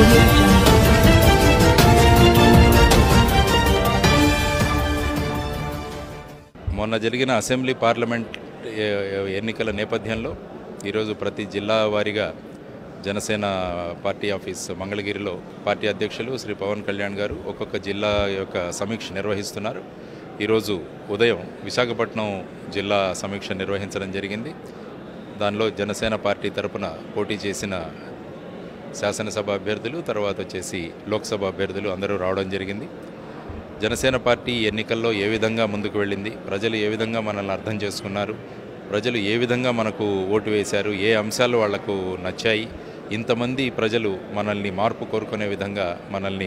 audio jungle. మొన్న జరిగిన assembly parliament ఎన్నికల నేపథ్యంలో ఈరోజు ప్రతి జిల్లా వారీగా జనసేన పార్టీ ఆఫీస్ మంగళగిరిలో పార్టీ అధ్యక్షులు శ్రీ పవన్ కళ్యాణ్ గారు ఒక్కొక్క జిల్లా యొక్క సమీక్ష నిర్వహిస్తున్నారు. ఈరోజు ఉదయం విశాఖపట్నం జిల్లా సమీక్ష నిర్వహించడం జరిగింది. దానిలో జనసేన పార్టీ తరపున పోటీ చేసిన శాసనసభ అభ్యర్థులు, తర్వాత వచ్చేసి లోక్సభ అభ్యర్థులు అందరూ రావడం జరిగింది. జనసేన పార్టీ ఎన్నికల్లో ఏ విధంగా ముందుకు వెళ్ళింది, ప్రజలు ఏ విధంగా మనల్ని అర్థం చేసుకున్నారు, ప్రజలు ఏ విధంగా మనకు ఓటు వేశారు, ఏ అంశాలు వాళ్లకు నచ్చాయి, ఇంతమంది ప్రజలు మనల్ని మార్పు కోరుకునే విధంగా మనల్ని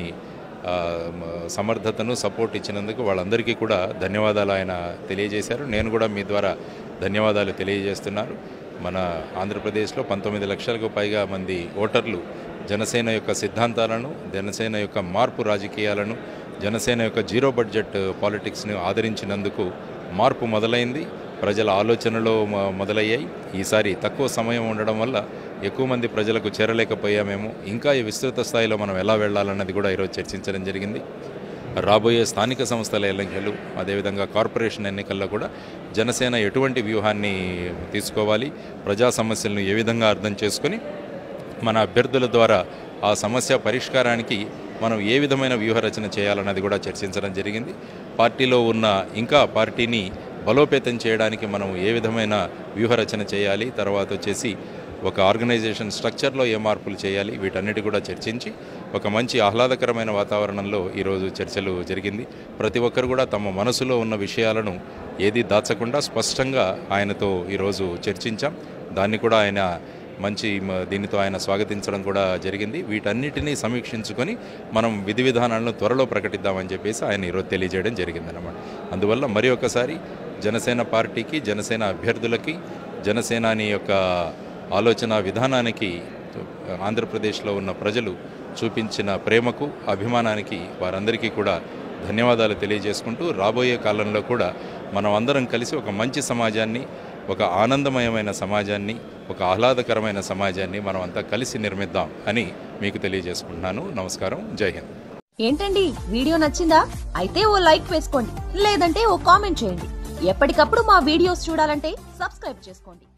సమర్థతను సపోర్ట్ ఇచ్చినందుకు వాళ్ళందరికీ కూడా ధన్యవాదాలు ఆయన తెలియజేశారు. నేను కూడా మీ ద్వారా ధన్యవాదాలు తెలియజేస్తున్నారు. మన ఆంధ్రప్రదేశ్లో 19 లక్షలకు పైగా మంది ఓటర్లు జనసేన యొక్క సిద్ధాంతాలను, జనసేన యొక్క మార్పు రాజకీయాలను, జనసేన యొక్క జీరో బడ్జెట్ పాలిటిక్స్ని ఆదరించినందుకు మార్పు మొదలైంది. ప్రజల ఆలోచనలో మొదలయ్యాయి. ఈసారి తక్కువ సమయం ఉండడం వల్ల ఎక్కువ మంది ప్రజలకు చేరలేకపోయామేమో, ఇంకా ఈ విస్తృత స్థాయిలో మనం ఎలా వెళ్ళాలన్నది కూడా ఈరోజు చర్చించడం జరిగింది. రాబోయే స్థానిక సంస్థల ఎన్నికలు, అదేవిధంగా కార్పొరేషన్ ఎన్నికల్లో కూడా జనసేన ఎటువంటి వ్యూహాన్ని తీసుకోవాలి, ప్రజా సమస్యలను ఏ విధంగా అర్థం చేసుకొని మన అభ్యర్థుల ద్వారా ఆ సమస్య పరిష్కారానికి మనం ఏ విధమైన వ్యూహరచన చేయాలన్నది కూడా చర్చించడం జరిగింది. పార్టీలో ఉన్న ఇంకా పార్టీని బలోపేతం చేయడానికి మనం ఏ విధమైన వ్యూహరచన చేయాలి, తర్వాత వచ్చేసి ఒక ఆర్గనైజేషన్ స్ట్రక్చర్లో ఏ మార్పులు చేయాలి, వీటన్నిటి కూడా చర్చించి ఒక మంచి ఆహ్లాదకరమైన వాతావరణంలో ఈరోజు చర్చలు జరిగింది. ప్రతి ఒక్కరు కూడా తమ మనసులో ఉన్న విషయాలను ఏది దాచకుండా స్పష్టంగా ఆయనతో ఈరోజు చర్చించాం. దాన్ని కూడా ఆయన దీనితో ఆయన స్వాగతించడం కూడా జరిగింది. వీటన్నిటినీ సమీక్షించుకొని మనం విధి విధానాలను త్వరలో ప్రకటిద్దామని చెప్పేసి ఆయన ఈరోజు తెలియజేయడం జరిగిందన్నమాట. అందువల్ల మరి ఒకసారి జనసేన పార్టీకి, జనసేన అభ్యర్థులకి, జనసేనాని యొక్క ఆలోచన విధానానికి ఆంధ్రప్రదేశ్లో ఉన్న ప్రజలు చూపించిన ప్రేమకు, అభిమానానికి వారందరికీ కూడా ధన్యవాదాలు తెలియజేసుకుంటూ రాబోయే కాలంలో కూడా మనం అందరం కలిసి ఒక మంచి సమాజాన్ని, ఒక ఆనందమయమైన సమాజాన్ని, ఒక ఆహ్లాదకరమైన సమాజాన్ని మనం అంతా కలిసి నిర్మిద్దాం అని మీకు తెలియజేసుకుంటున్నాను. నమస్కారం. జై హింద్. ఏంటండి, వీడియో నచ్చిందా? అయితే ఓ లైక్ వేసుకోండి, లేదంటే ఓ కామెంట్ చేయండి. ఎప్పటికప్పుడు మా వీడియోస్ చూడాలంటే సబ్స్క్రైబ్ చేసుకోండి.